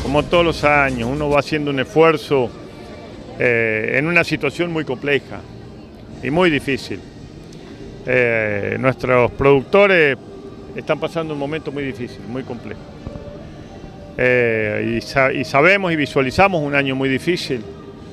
como todos los años, uno va haciendo un esfuerzo en una situación muy compleja y muy difícil. Nuestros productores están pasando un momento muy difícil, muy complejo. Y sabemos y visualizamos un año muy difícil.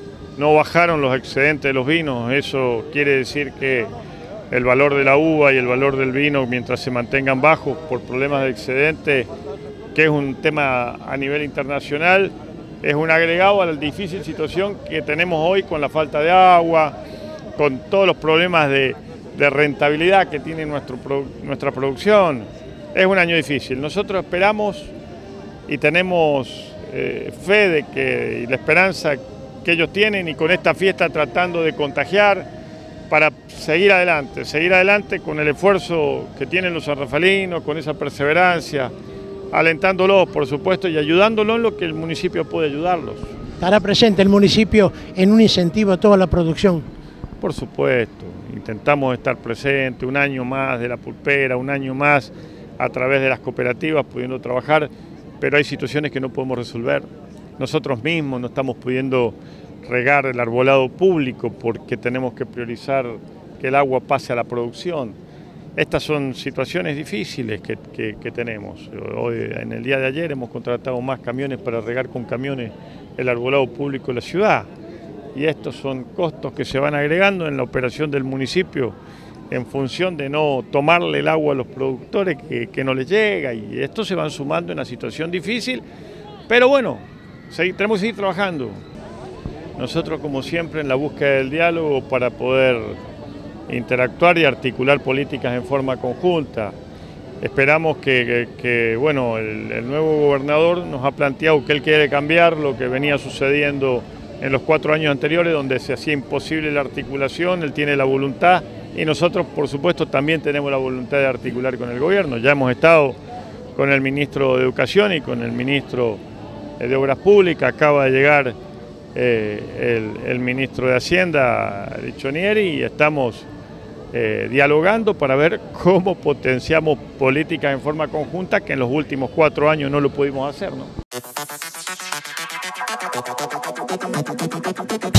No bajaron los excedentes de los vinos, eso quiere decir que el valor de la uva y el valor del vino, mientras se mantengan bajos por problemas de excedente, que es un tema a nivel internacional, es un agregado a la difícil situación que tenemos hoy con la falta de agua, con todos los problemas de rentabilidad que tiene nuestra producción. Es un año difícil. Nosotros esperamos y tenemos fe de que, y la esperanza que ellos tienen, y con esta fiesta tratando de contagiar para seguir adelante con el esfuerzo que tienen los sanrafalinos, con esa perseverancia, alentándolos, por supuesto, y ayudándolos en lo que el municipio puede ayudarlos. ¿Estará presente el municipio en un incentivo a toda la producción? Por supuesto, intentamos estar presentes un año más de la pulpera, un año más a través de las cooperativas pudiendo trabajar, pero hay situaciones que no podemos resolver. Nosotros mismos no estamos pudiendo regar el arbolado público porque tenemos que priorizar que el agua pase a la producción. Estas son situaciones difíciles que tenemos. Hoy, en el día de ayer hemos contratado más camiones para regar con camiones el arbolado público de la ciudad. Y estos son costos que se van agregando en la operación del municipio en función de no tomarle el agua a los productores que no les llega, y estos se van sumando en una situación difícil, pero bueno, tenemos que seguir trabajando. Nosotros, como siempre, en la búsqueda del diálogo para poder interactuar y articular políticas en forma conjunta. Esperamos bueno, el nuevo gobernador nos ha planteado que él quiere cambiar lo que venía sucediendo en los 4 años anteriores, donde se hacía imposible la articulación. Él tiene la voluntad y nosotros, por supuesto, también tenemos la voluntad de articular con el gobierno. Ya hemos estado con el ministro de Educación y con el ministro de Obras Públicas. Acaba de llegar el ministro de Hacienda, Richonieri, y estamos dialogando para ver cómo potenciamos políticas en forma conjunta, que en los últimos 4 años no lo pudimos hacer, ¿no?